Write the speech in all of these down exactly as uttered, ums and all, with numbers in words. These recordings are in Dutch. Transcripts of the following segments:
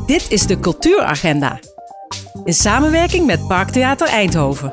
Dit is de Cultuuragenda. In samenwerking met Parktheater Eindhoven.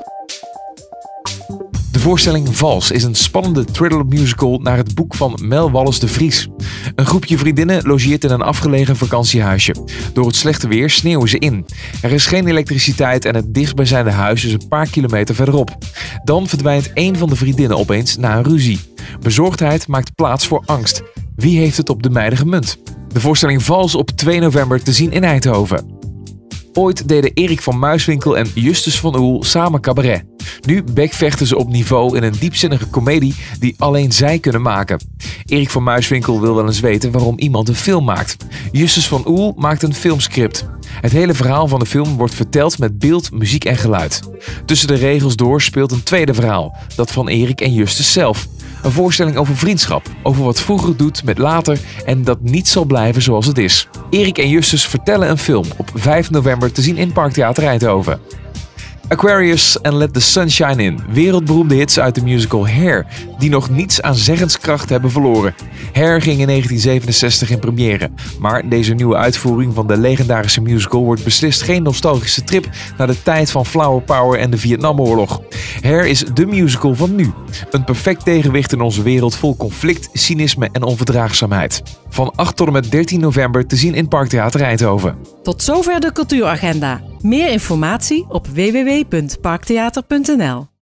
De voorstelling Vals is een spannende thriller musical naar het boek van Mel Wallis de Vries. Een groepje vriendinnen logeert in een afgelegen vakantiehuisje. Door het slechte weer sneeuwen ze in. Er is geen elektriciteit en het dichtstbijzijnde huis is een paar kilometer verderop. Dan verdwijnt één van de vriendinnen opeens na een ruzie. Bezorgdheid maakt plaats voor angst. Wie heeft het op de meiden gemunt? De voorstelling Vals op twee november te zien in Eindhoven. Ooit deden Erik van Muiswinkel en Justus van Oel samen cabaret. Nu bekvechten ze op niveau in een diepzinnige komedie die alleen zij kunnen maken. Erik van Muiswinkel wil wel eens weten waarom iemand een film maakt. Justus van Oel maakt een filmscript. Het hele verhaal van de film wordt verteld met beeld, muziek en geluid. Tussen de regels door speelt een tweede verhaal, dat van Erik en Justus zelf. Een voorstelling over vriendschap, over wat vroeger doet met later en dat niet zal blijven zoals het is. Erik en Justus vertellen een film op vijf november te zien in Parktheater Eindhoven. Aquarius en Let the Sun Shine In, wereldberoemde hits uit de musical Hair, die nog niets aan zeggenskracht hebben verloren. Hair ging in negentien zevenenzestig in première, maar deze nieuwe uitvoering van de legendarische musical wordt beslist geen nostalgische trip naar de tijd van Flower Power en de Vietnamoorlog. Hair is de musical van nu, een perfect tegenwicht in onze wereld vol conflict, cynisme en onverdraagzaamheid. Van acht tot en met dertien november te zien in Parktheater Eindhoven. Tot zover de Cultuuragenda. Meer informatie op w w w punt parktheater punt n l.